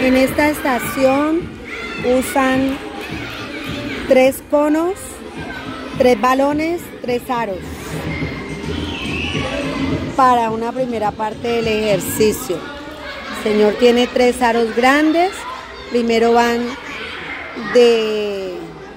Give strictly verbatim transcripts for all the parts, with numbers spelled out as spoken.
En esta estación usan tres conos, tres balones, tres aros para una primera parte del ejercicio. El señor tiene tres aros grandes. Primero van de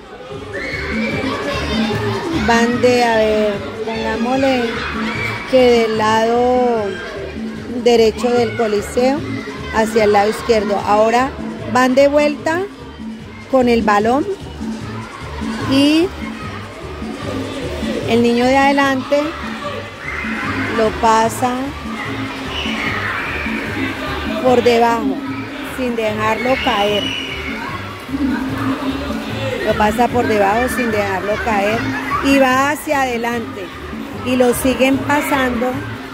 van de, a ver, pongámosle que del lado derecho del coliseo hacia el lado izquierdo. Ahora van de vuelta con el balón y el niño de adelante lo pasa por debajo sin dejarlo caer. Lo pasa por debajo sin dejarlo caer y va hacia adelante y lo siguen pasando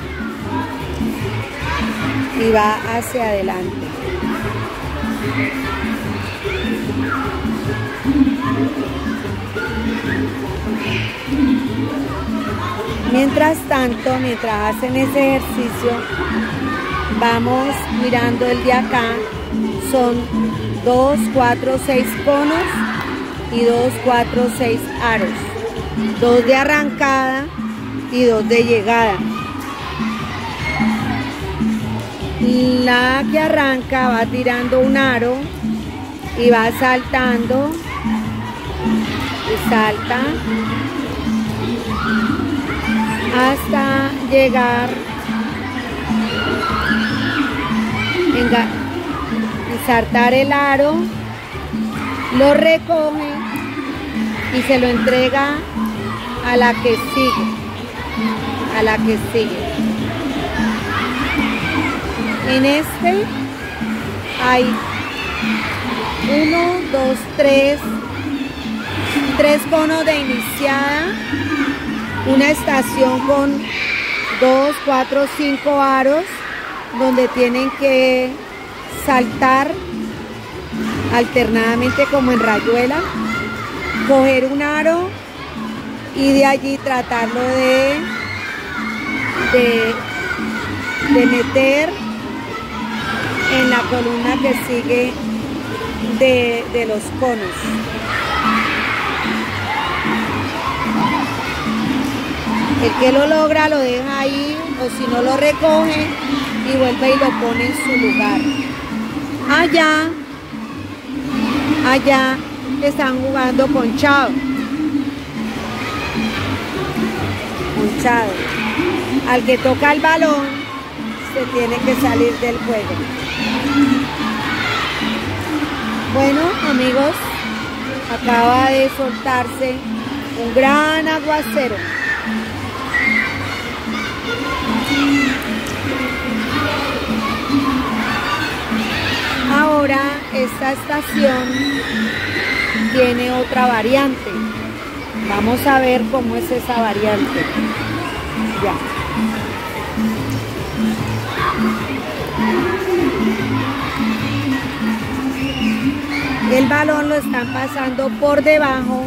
y va hacia adelante. Mientras tanto, mientras hacen ese ejercicio, vamos mirando el de acá. Son dos, cuatro, seis conos y dos, cuatro, seis aros. Dos de arrancada y dos de llegada. La que arranca va tirando un aro y va saltando y salta hasta llegar en saltar el aro, lo recoge y se lo entrega a la que sigue, a la que sigue. En este hay uno, dos, tres, tres conos de iniciada, una estación con dos, cuatro, cinco aros donde tienen que saltar alternadamente como en rayuela, coger un aro y de allí tratarlo de, de, de meter en la columna que sigue de, de los conos. El que lo logra lo deja ahí, o si no lo recoge y vuelve y lo pone en su lugar. Allá, allá están jugando ponchado. Ponchado. Al que toca el balón se tiene que salir del juego. Bueno, amigos, acaba de soltarse un gran aguacero. Ahora esta estación tiene otra variante. Vamos a ver cómo es esa variante. Ya. El balón lo están pasando por debajo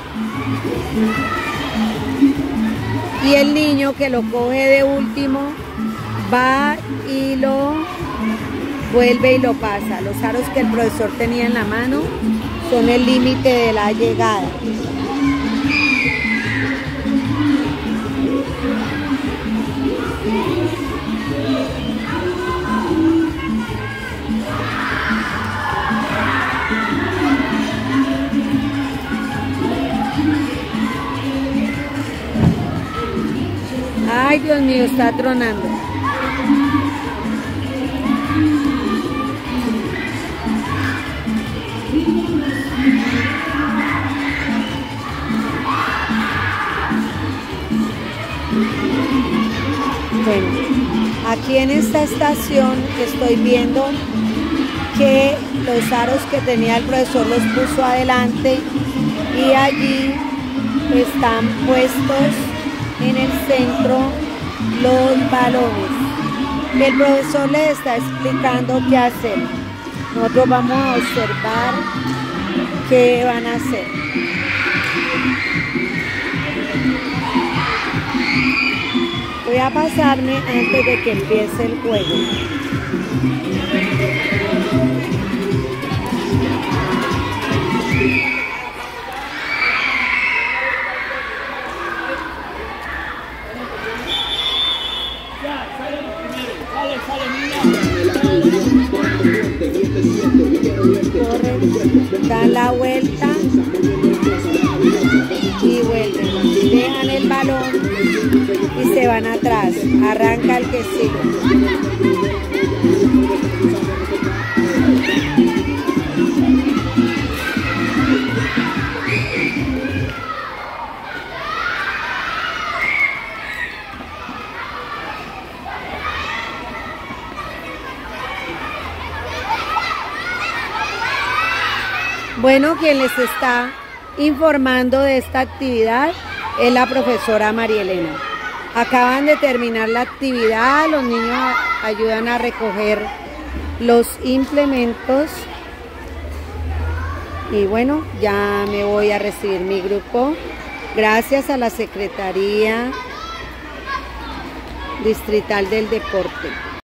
y el niño que lo coge de último va y lo vuelve y lo pasa. Los aros que el profesor tenía en la mano son el límite de la llegada. Ay, Dios mío, está tronando. Bueno, aquí en esta estación estoy viendo que los aros que tenía el profesor los puso adelante y allí están puestos en el centro los balones. El profesor les está explicando qué hacer. Nosotros vamos a observar qué van a hacer. Voy a pasarme antes de que empiece el juego. dan la vuelta y vuelven, dejan el balón y se van atrás, arranca el que sigue. Bueno, quien les está informando de esta actividad es la profesora María Elena. Acaban de terminar la actividad, los niños ayudan a recoger los implementos y bueno, ya me voy a recibir mi grupo. Gracias a la Secretaría Distrital del Deporte.